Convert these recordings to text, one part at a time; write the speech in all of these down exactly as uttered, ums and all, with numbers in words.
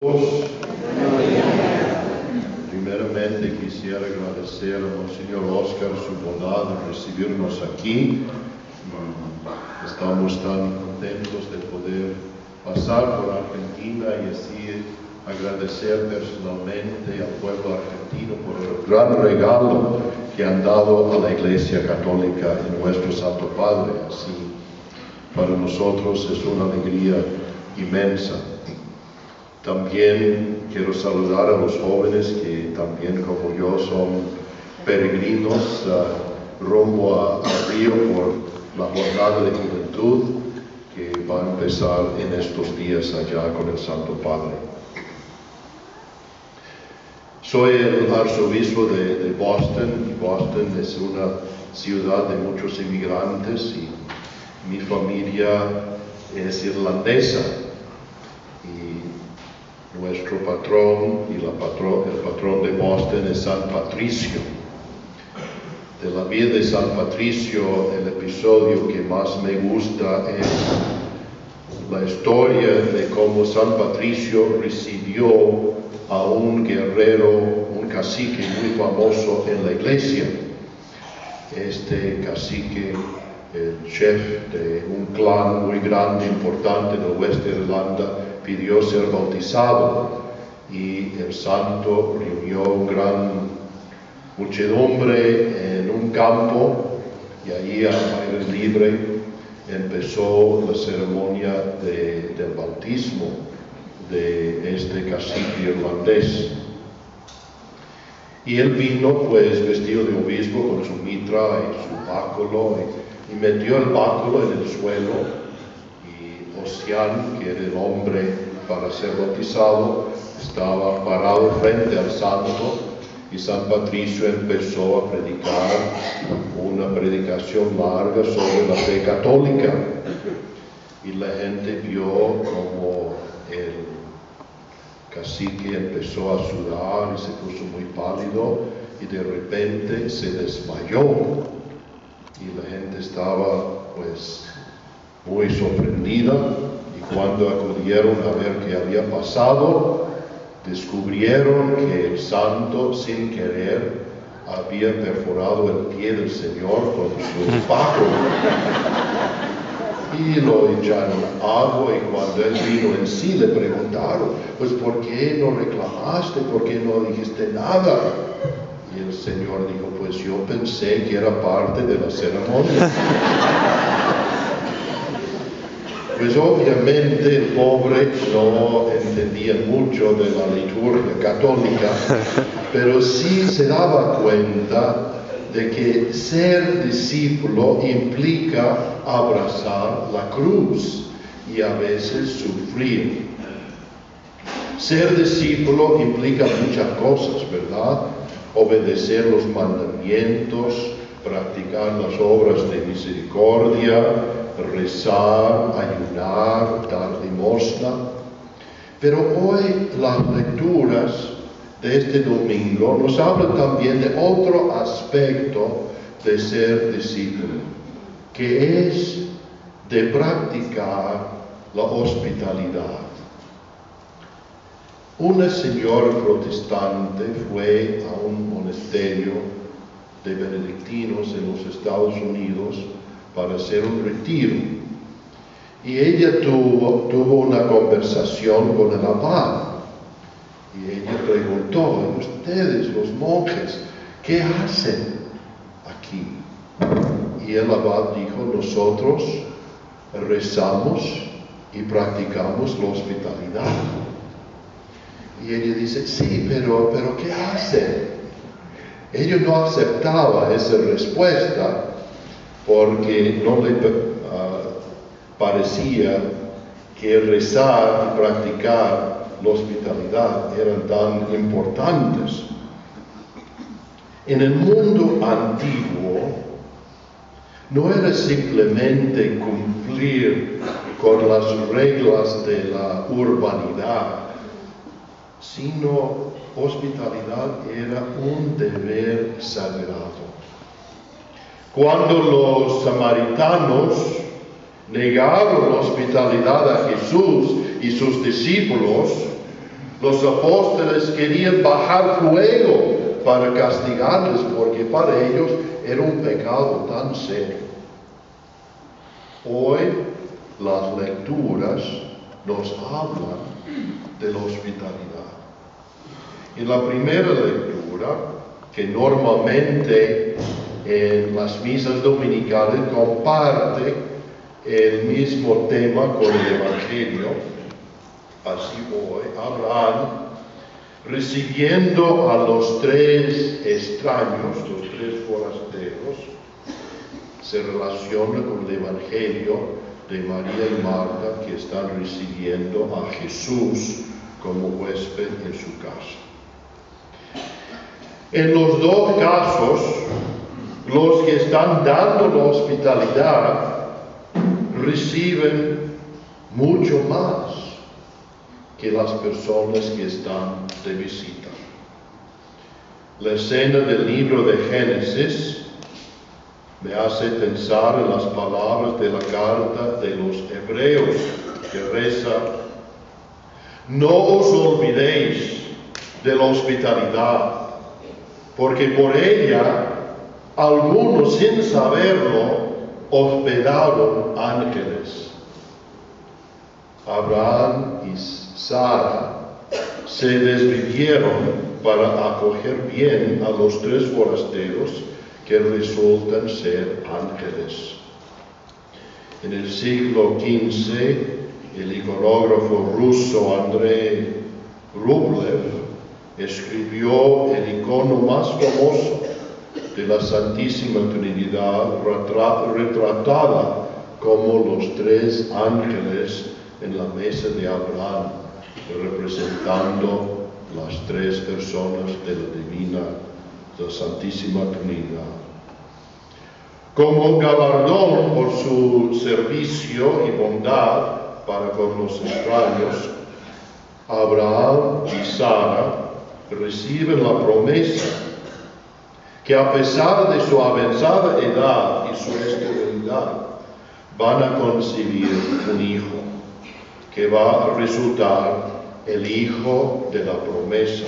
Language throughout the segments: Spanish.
Primeramente quisiera agradecer a Monseñor Oscar su bondad de recibirnos aquí. Estamos tan contentos de poder pasar por Argentina y así agradecer personalmente al pueblo argentino por el gran regalo que han dado a la Iglesia Católica en nuestro Santo Padre. Así, para nosotros es una alegría inmensa. También quiero saludar a los jóvenes que también como yo son peregrinos uh, rumbo a, a Río por la jornada de juventud que va a empezar en estos días allá con el Santo Padre. Soy el arzobispo de, de Boston, y Boston es una ciudad de muchos inmigrantes y mi familia es irlandesa. Nuestro patrón y la patrón, el patrón de Boston es San Patricio. De la vida de San Patricio, el episodio que más me gusta es la historia de cómo San Patricio recibió a un guerrero, un cacique muy famoso en la iglesia. Este cacique, el chef de un clan muy grande, importante en el oeste de Irlanda, pidió ser bautizado y el santo reunió una gran muchedumbre en un campo y allí al aire libre empezó la ceremonia de, del bautismo de este cacique irlandés. Y él vino pues vestido de obispo con su mitra y su báculo y, y metió el báculo en el suelo. Ocean, que era el hombre para ser bautizado, estaba parado frente al santo y San Patricio empezó a predicar una predicación larga sobre la fe católica y la gente vio como el cacique empezó a sudar y se puso muy pálido y de repente se desmayó y la gente estaba pues muy sorprendida, y cuando acudieron a ver qué había pasado, descubrieron que el santo, sin querer, había perforado el pie del Señor con su báculo y lo echaron agua, y cuando él vino en sí le preguntaron, pues ¿por qué no reclamaste? ¿Por qué no dijiste nada? Y el Señor dijo, pues yo pensé que era parte de la ceremonia. Pues obviamente el pobre no entendía mucho de la liturgia católica, pero sí se daba cuenta de que ser discípulo implica abrazar la cruz y a veces sufrir. Ser discípulo implica muchas cosas, ¿verdad? Obedecer los mandamientos, practicar las obras de misericordia, rezar, ayunar, dar limosna. Pero hoy las lecturas de este domingo nos hablan también de otro aspecto de ser discípulo, que es de practicar la hospitalidad. Una señora protestante fue a un monasterio de benedictinos en los Estados Unidos para hacer un retiro. Y ella tuvo, tuvo una conversación con el abad. Y ella preguntó, ustedes, los monjes, ¿qué hacen aquí? Y el abad dijo, nosotros rezamos y practicamos la hospitalidad. Y ella dice, sí, pero, pero ¿qué hacen? Ella no aceptaba esa respuesta porque no le uh, parecía que rezar y practicar la hospitalidad eran tan importantes. En el mundo antiguo no era simplemente cumplir con las reglas de la urbanidad, sino hospitalidad era un deber sagrado. Cuando los samaritanos negaron la hospitalidad a Jesús y sus discípulos, Los apóstoles querían bajar fuego para castigarles porque para ellos era un pecado tan serio. Hoy las lecturas nos hablan de la hospitalidad. En la primera lectura, que normalmente en las misas dominicales comparte el mismo tema con el Evangelio, así hoy, Abraham, recibiendo a los tres extraños, los tres forasteros, se relaciona con el Evangelio de María y Marta, que están recibiendo a Jesús como huésped en su casa. En los dos casos, los que están dando la hospitalidad reciben mucho más que las personas que están de visita. La escena del libro de Génesis me hace pensar en las palabras de la carta de los hebreos que reza: no os olvidéis de la hospitalidad, porque por ella algunos sin saberlo hospedaron ángeles. Abraham y Sara se desvivieron para acoger bien a los tres forasteros que resultan ser ángeles. En el siglo quince, el iconógrafo ruso Andrei Rublev escribió el icono más famoso de la Santísima Trinidad, retratada como los tres ángeles en la mesa de Abraham, representando las tres personas de la divina, de la Santísima Trinidad. Como galardón por su servicio y bondad para con los extraños, Abraham y Sara reciben la promesa que a pesar de su avanzada edad y su esterilidad, van a concebir un hijo que va a resultar el hijo de la promesa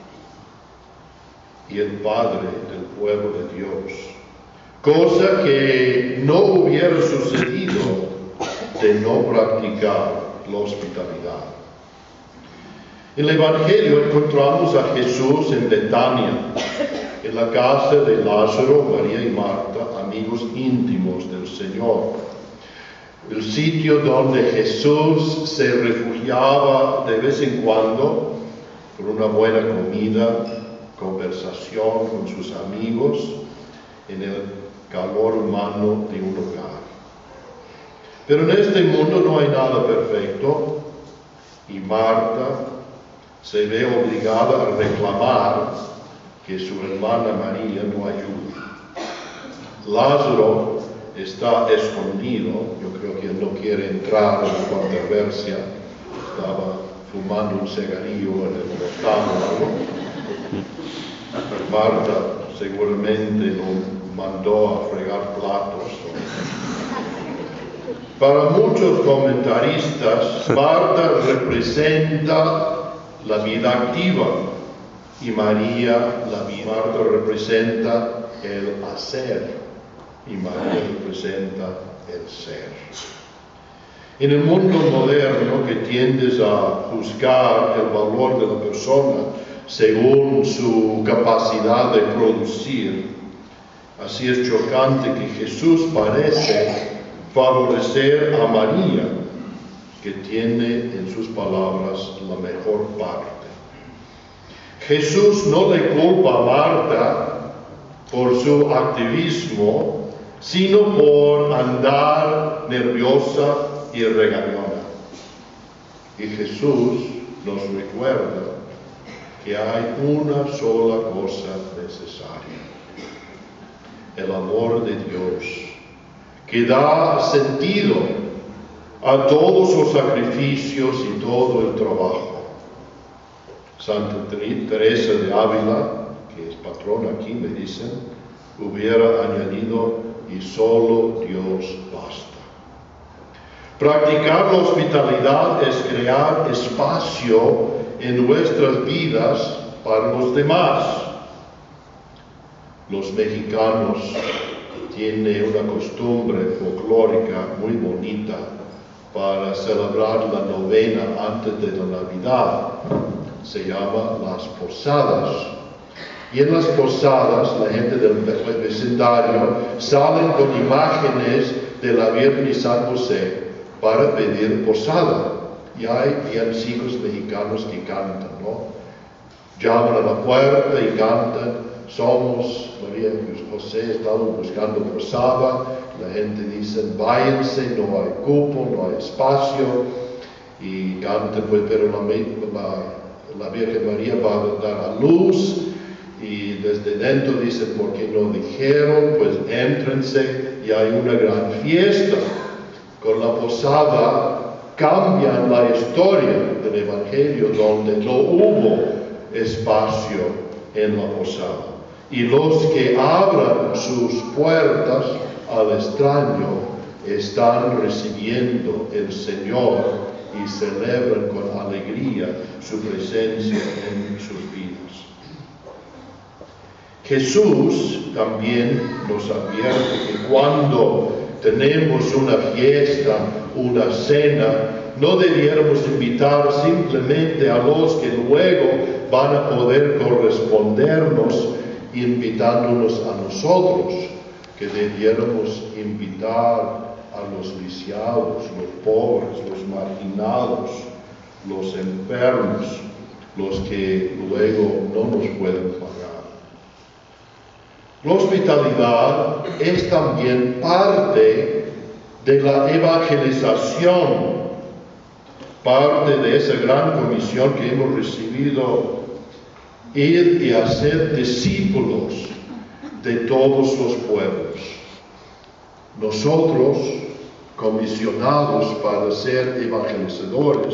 y el padre del pueblo de Dios, cosa que no hubiera sucedido de no practicar la hospitalidad. En el Evangelio encontramos a Jesús en Betania, en la casa de Lázaro, María y Marta, amigos íntimos del Señor. El sitio donde Jesús se refugiaba de vez en cuando por una buena comida, conversación con sus amigos, en el calor humano de un hogar. Pero en este mundo no hay nada perfecto y Marta se ve obligada a reclamar que su hermana María no ayuda. Lázaro está escondido, yo creo que él no quiere entrar en la controversia, estaba fumando un cigarrillo en el rectángulo. Marta seguramente lo mandó a fregar platos. Para muchos comentaristas, Marta representa la vida activa y María, la vida. Marta representa el hacer y María representa el ser. En el mundo moderno, que tiendes a juzgar el valor de la persona según su capacidad de producir, así es chocante que Jesús parece favorecer a María, que tiene en sus palabras la mejor parte. Jesús no le culpa a Marta por su activismo, sino por andar nerviosa y regañona. Y Jesús nos recuerda que hay una sola cosa necesaria: el amor de Dios, que da sentido a todos los sacrificios y todo el trabajo. Santa Teresa de Ávila, que es patrona aquí, me dicen, hubiera añadido: y solo Dios basta. Practicar la hospitalidad es crear espacio en nuestras vidas para los demás. Los mexicanos tienen una costumbre folclórica muy bonita para celebrar la novena antes de la Navidad. Se llama las posadas. Y en las posadas, la gente del vecindario salen con imágenes de la Virgen y San José para pedir posada. Y hay villancicos mexicanos que cantan, ¿no? Llaman a la puerta y cantan: somos María y José, estamos buscando posada. La gente dice: váyanse, no hay cupo, no hay espacio. Y cantan, pues, pero la, la, la Virgen María va a dar a luz. Y desde dentro dicen: ¿por qué no dijeron? Pues éntrense, y hay una gran fiesta. Con la posada cambian la historia del Evangelio, donde no hubo espacio en la posada. Y los que abran sus puertas al extraño están recibiendo el Señor y celebran con alegría su presencia en sus vidas. Jesús también nos advierte que cuando tenemos una fiesta, una cena, no debiéramos invitar simplemente a los que luego van a poder correspondernos invitándonos a nosotros, que debiéramos invitar a los lisiados, los pobres, los marginados, los enfermos, los que luego no nos pueden pagar. La hospitalidad es también parte de la evangelización, parte de esa gran comisión que hemos recibido: ir y hacer discípulos de todos los pueblos. Nosotros, comisionados para ser evangelizadores,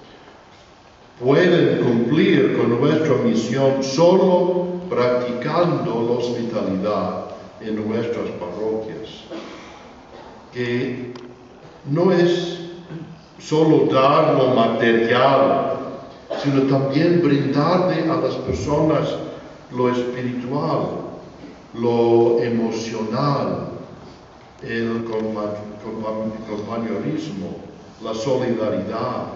pueden cumplir con nuestra misión solo practicando la hospitalidad en nuestras parroquias, que no es solo dar lo material, sino también brindarle a las personas lo espiritual, lo emocional, el compañerismo, la solidaridad.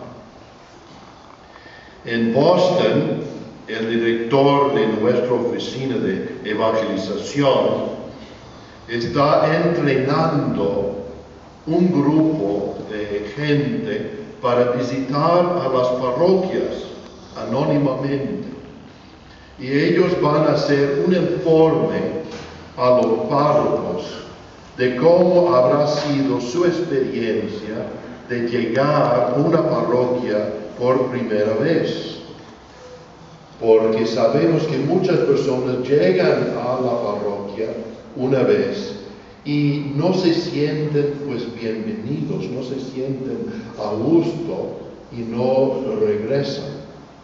En Boston, el director de nuestra oficina de evangelización está entrenando un grupo de gente para visitar a las parroquias anónimamente. Y ellos van a hacer un informe a los párrocos de cómo habrá sido su experiencia de llegar a una parroquia por primera vez. Porque sabemos que muchas personas llegan a la parroquia una vez y no se sienten pues bienvenidos, no se sienten a gusto y no regresan.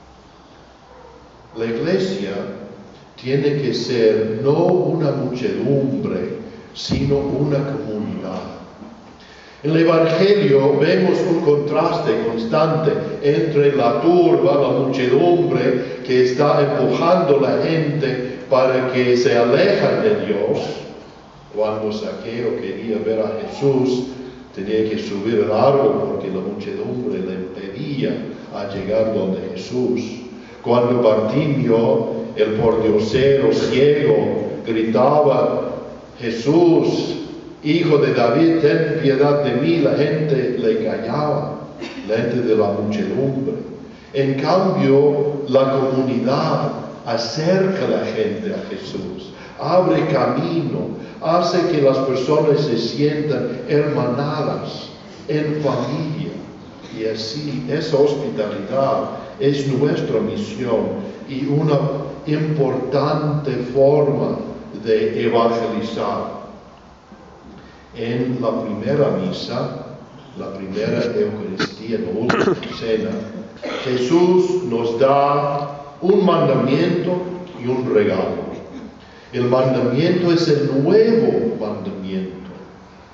La iglesia tiene que ser no una muchedumbre, sino una comunidad. En el Evangelio vemos un contraste constante entre la turba, la muchedumbre que está empujando a la gente para que se alejen de Dios. Cuando Zaqueo quería ver a Jesús, tenía que subir el árbol porque la muchedumbre le impedía a llegar donde Jesús. Cuando Bartimeo, el pordiosero ciego, gritaba: Jesús, Hijo de David, ten piedad de mí, la gente le callaba, la gente de la muchedumbre. En cambio, la comunidad acerca a la gente a Jesús, abre camino, hace que las personas se sientan hermanadas en familia. Y así, esa hospitalidad es nuestra misión y una importante forma de evangelizar. En la primera misa, la primera Eucaristía, la última cena, Jesús nos da un mandamiento y un regalo. El mandamiento es el nuevo mandamiento.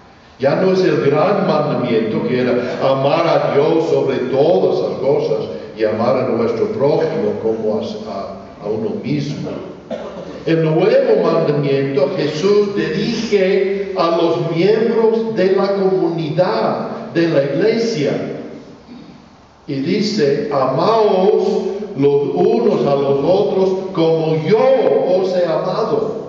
Ya no es el gran mandamiento que era amar a Dios sobre todas las cosas. y amar a nuestro prójimo como a, a uno mismo. El nuevo mandamiento Jesús dirige a los miembros de la comunidad, de la iglesia. Y dice, amaos los unos a los otros como yo os he amado.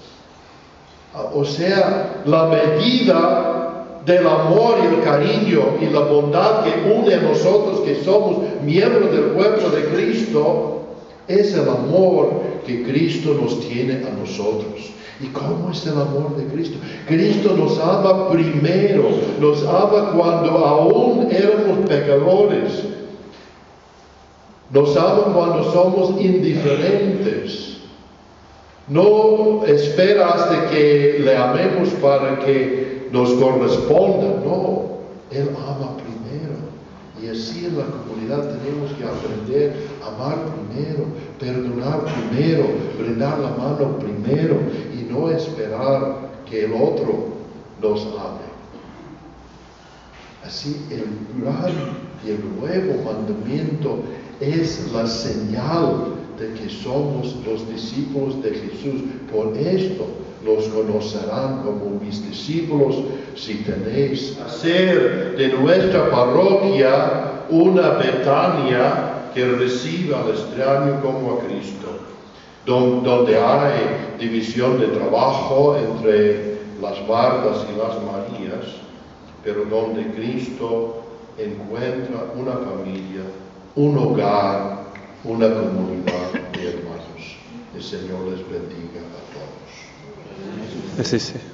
O sea, la medida del amor y el cariño y la bondad que une a nosotros que somos miembros del cuerpo de Cristo es el amor que Cristo nos tiene a nosotros. ¿Y cómo es el amor de Cristo? Cristo nos ama primero, nos ama cuando aún éramos pecadores, nos ama cuando somos indiferentes. No espera hasta que le amemos para que nos corresponda, no, Él ama primero. Y así en la comunidad tenemos que aprender a amar primero, perdonar primero, brindar la mano primero y no esperar que el otro nos ame. Así el gran y el nuevo mandamiento es la señal de que somos los discípulos de Jesús. Por esto los conocerán como mis discípulos si tenéis hacer de nuestra parroquia una Betania que reciba al extraño como a Cristo, donde hay división de trabajo entre las Martas y las Marías, pero donde Cristo encuentra una familia, un hogar, una comunidad de hermanos. El Señor les bendiga a todos. Sí, sí.